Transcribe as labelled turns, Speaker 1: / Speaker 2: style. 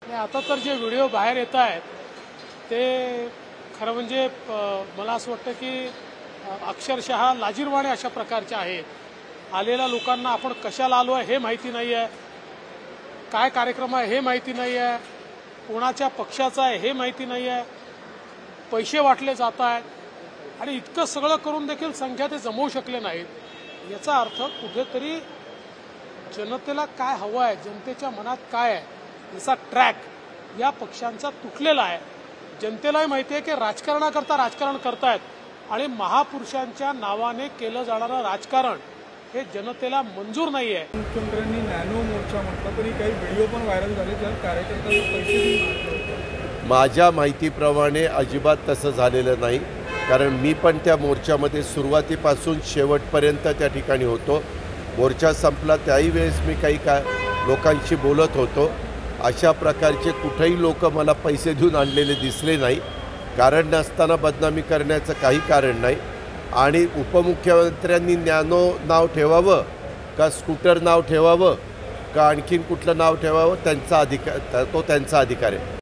Speaker 1: आणि आता तर जे व्हिडिओ बाहेर येत आहेत ते खरं म्हणजे मला असं वाटतं की अक्षरशः लाजिरवाणे अशा प्रकारचे आहेत. आलेल्या लोकांना आपण कशाला आलो आहे हे माहिती नाही आहे, काय कार्यक्रम आहे हे माहिती नाही आहे, कोणाच्या पक्षाचा आहे हे माहिती नाही आहे, पैसे वाटले जात आहेत आणि इतकं सगळं करून देखील संख्या ते जमवू शकले नाहीत. याचा अर्थ कुठेतरी जनतेला काय हवं आहे, जनतेच्या मनात काय आहे याचा ट्रॅक या पक्षांचा तुटलेला आहे. जनतेलाही माहिती आहे की राजकारणाकरता राजकारण करतायत आणि महापुरुषांच्या नावाने केलं जाणारं राजकारण हे जनतेला मंजूर नाही आहे.
Speaker 2: मुख्यमंत्र्यांनी नॅनो मोर्चा म्हटलं तरी काही व्हिडिओ पण व्हायरल झाले ज्यात कार्यकर्त्यांना पैसे देऊन.
Speaker 3: माझ्या माहितीप्रमाणे अजिबात तसं झालेलं नाही, कारण मी पण त्या मोर्चामध्ये सुरुवातीपासून शेवटपर्यंत त्या ठिकाणी होतो. मोर्चा संपला त्याही वेळेस मी काही लोकांशी बोलत होतो. अशा प्रकारचे कुठेही लोक मला पैसे देऊन आणलेले दिसले नाही. कारण नसताना बदनामी करण्याचं काही कारण नाही. आणि उपमुख्यमंत्र्यांनी नॅनो नाव ठेवावं का स्कूटर नाव ठेवावं का आणखीन कुठलं नाव ठेवावं त्यांचा अधिकार, तो त्यांचा अधिकार आहे.